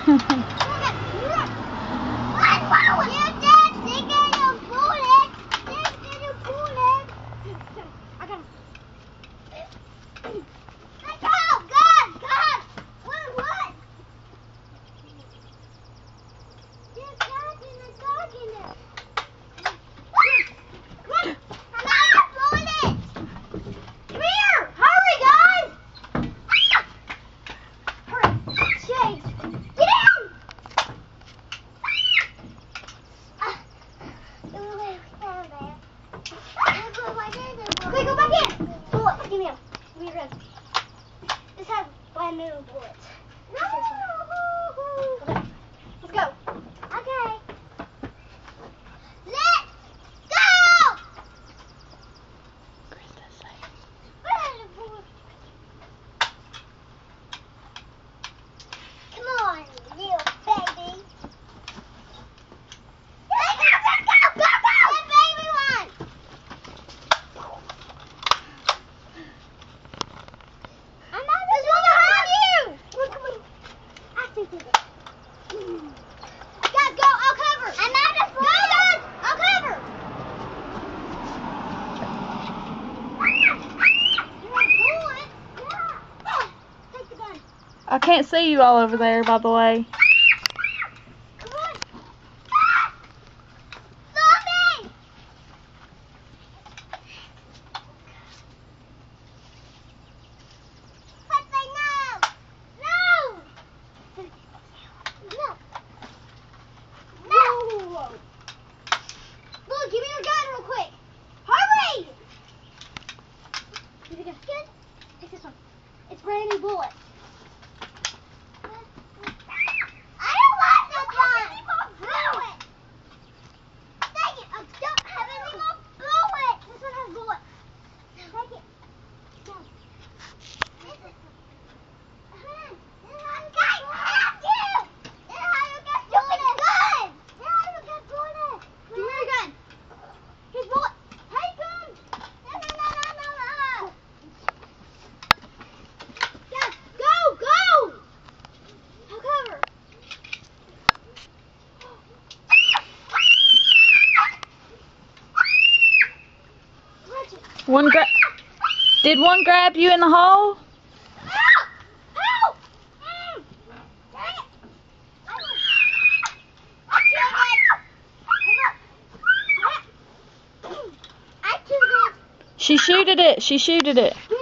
Okay, go back in. Bullet, give me him. Give me your gun. This has brand new bullets. No. Okay. Let's go. Okay. Let's go. Krista's safe. Come on, little baby. I can't see you all over there, by the way. Come on. Zombie! Let's say no. No. No. No. Look, give me your gun real quick. Hurry! Give me the gun. Good. Take this one. It's brand new bullets. Did one grab you in the hole? She shooted it. She shooted it.